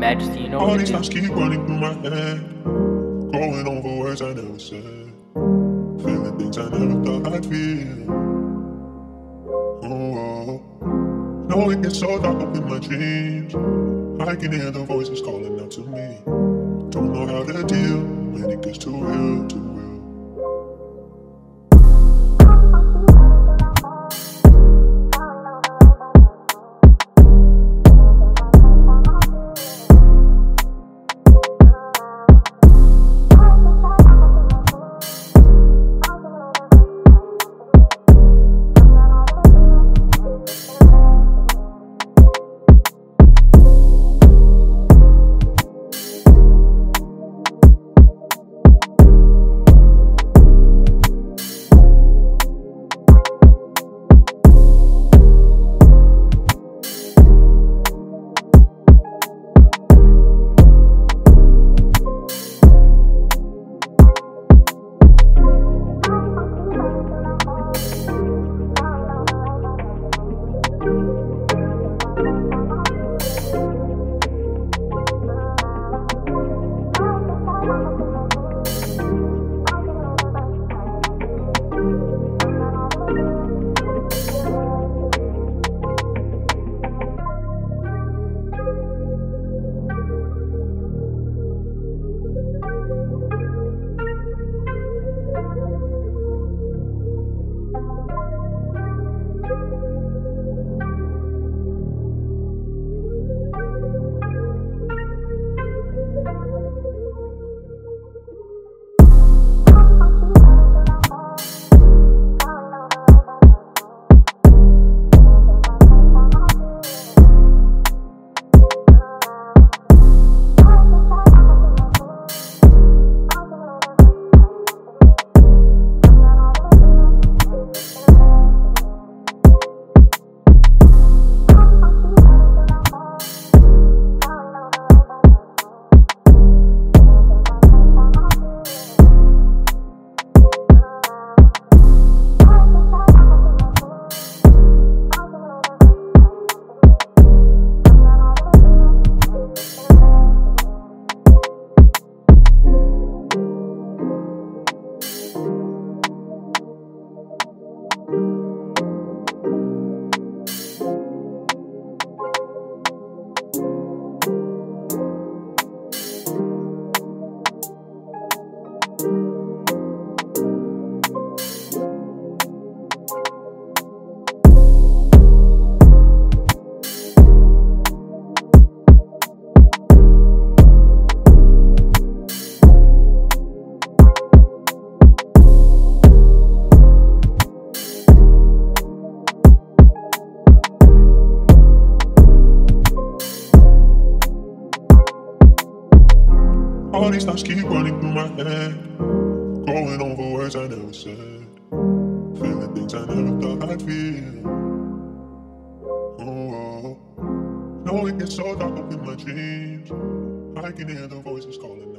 Majesty, you know All what these to thoughts do. keep running through my head, going over words I never said, feeling things I never thought I'd feel. Oh, no, it gets so dark up in my dreams. I can hear the voices calling out to me. Don't know how to deal when it gets too real, too real. All these thoughts keep running through my head, going over words I never said, feeling things I never thought I'd feel. Oh, no, it gets so dark up in my dreams. I can hear the voices calling